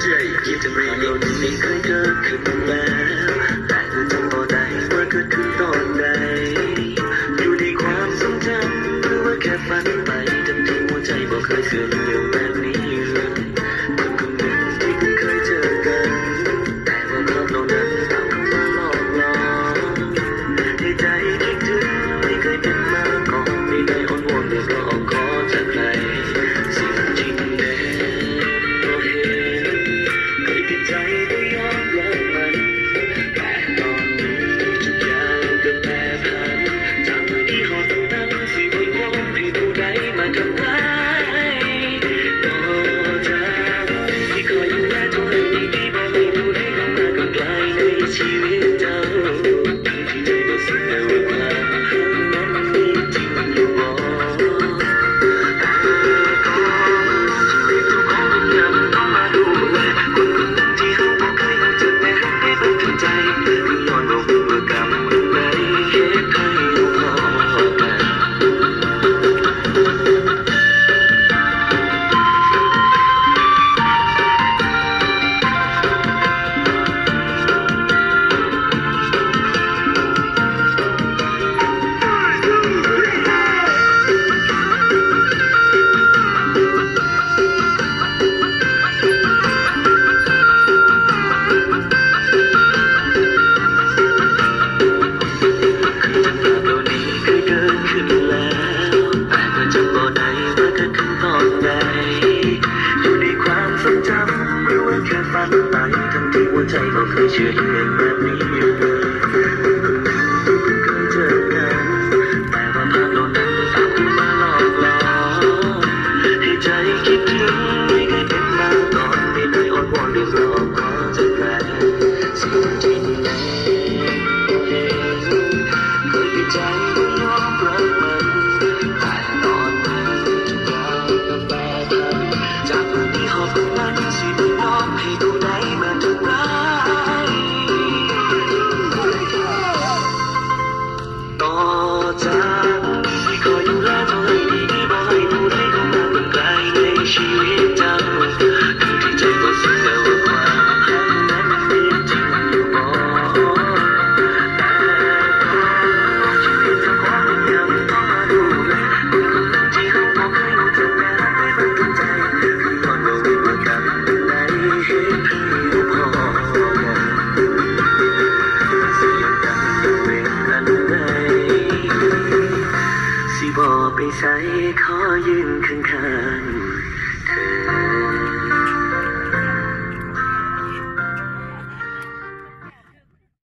ใจคิดจะไม่ลงไม่เคยเกิดขึ้นแล้วแต่เธอจำบ่ได้ว่าเกิดขึ้นตอนใดอยู่ในความทรงจำหรือว่าแค่ฝันไปทั้งที่หัวใจบ่เคยเสื่อมเรื่องแบบนี้เลยคนคนหนึ่งที่เพิ่งเคยเจอกันแต่ว่าภาพเหล่านั้นตามคำว่าหลอกหลอนในใจคิดถึงไม่เคยเป็นมาก่อนไม่ได้อ้อนวอนเรียกร้องขอจากใครสิ่งจริงแน่ก็เห็นเคยปิดใจก็ยอมรับมันแต่ตอนนี้ทุกอย่างก็แปรผันจากวันที่ขอตั้งตั้งสิวันวอนให้ผู้ใดมาทำร้ายต่อจากที่คอยดูแลตัวเองดีๆบอกให้ผู้ใดเข้ามาก็ไกลในชีวิตเจ้าที่ใจก็สิ้นแล้วว่าความรักนั้นมีจริงอยู่บ่ฝันไปทั้งที่หัวใจก็เคยเชื่อเรื่องแบบนี้เลยเคยเจอกันแต่ว่าภาพเหล่านั้นตามคุณมาหลอกหลอนให้ใจคิดถึงไม่เคยเป็นมาก่อนไม่ได้อ้อนวอนเรียกร้องขอจากใครสิ่งที่ในก็เห็นเคยปิดใจก็ยอมรับมันแต่ตอนนี้ทุกอย่างก็แปรผันจากวันที่หอบของมันสิไม่ยอมให้ดูได้มาทำร้ายต่อจากที่คอยดูแลเธอให้ดีๆบอกให้ผู้ใดเข้ามาเป็นไกลในชีวิตเจ้าทั้งที่ใจก็สิ้นแล้วว่าความรักนั้นมีจริงอยู่บ่แต่ชีวิตเจ้าของมันยังต้องมาดูแลคนคนหนึ่งที่เขาบ่เคยรู้จักแต่รักไว้บนดวงใจคือตอนเราเรียนว่ากันในเหตุที่เราพอเสียงดังเป็นอันใดสิบ่ไปใส่ขอยืนข้างๆเธอ